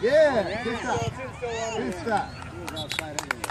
Yeah, good stuff. Still on Good stuff. He was outside anyway.